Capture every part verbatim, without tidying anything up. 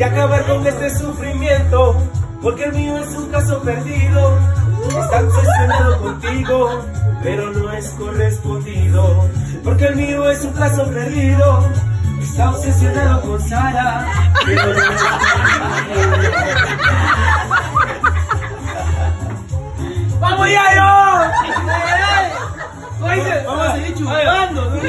y acabar con este sufrimiento, porque el mío es un caso perdido. Está obsesionado contigo, pero no es correspondido, porque el mío es un caso perdido. Está obsesionado con Sara, pero no es correspondido. ¡Vamos, Yayo! Oye, vamos a seguir chupando, ¿no?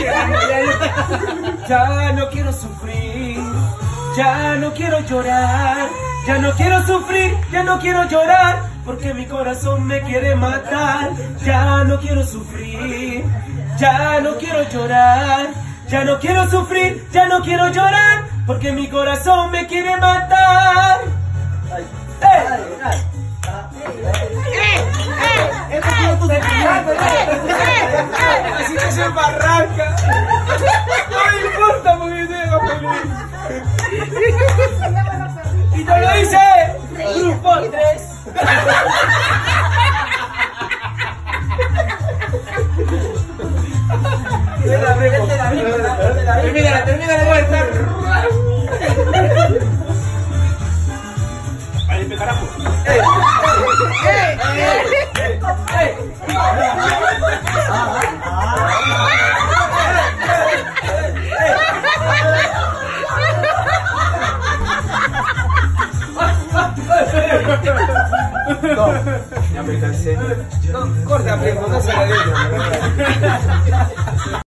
Ya no quiero sufrir, ya no quiero llorar, ya no quiero sufrir, ya no quiero llorar, porque mi corazón me quiere matar. Ya no quiero sufrir, ya no quiero llorar, ya no quiero sufrir, ya no quiero llorar, porque mi corazón me quiere matar. ¡Ay! ¡Ay! Así que se barranca. No me importa porque yo tengo feliz. Y te lo dice Grupo tres. Termina, termina la vuelta. Vale, me carajo. ¡Ey! ¡Ey! ¡Ey! ¡Ey! No, ya me cansé. No, corta, primo, no se la digo.